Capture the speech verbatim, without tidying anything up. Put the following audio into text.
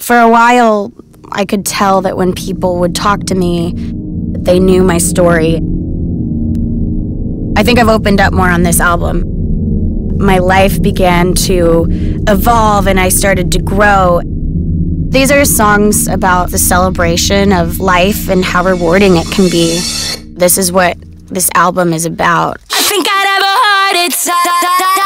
For a while, I could tell that when people would talk to me, they knew my story. I think I've opened up more on this album. My life began to evolve and I started to grow. These are songs about the celebration of life and how rewarding it can be. This is what this album is about. I think I'd have a heart attack.